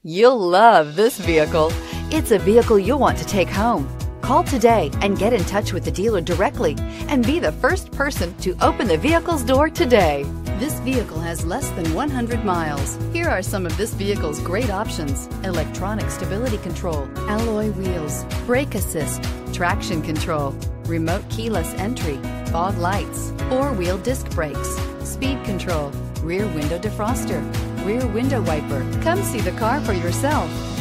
You'll love this vehicle. It's a vehicle you'll want to take home. Call today and get in touch with the dealer directly and be the first person to open the vehicle's door today. This vehicle has less than 100 miles. Here are some of this vehicle's great options: electronic stability control, alloy wheels, brake assist, traction control, remote keyless entry, fog lights, four-wheel disc brakes, speed control, rear window defroster, rear window wiper. Come see the car for yourself.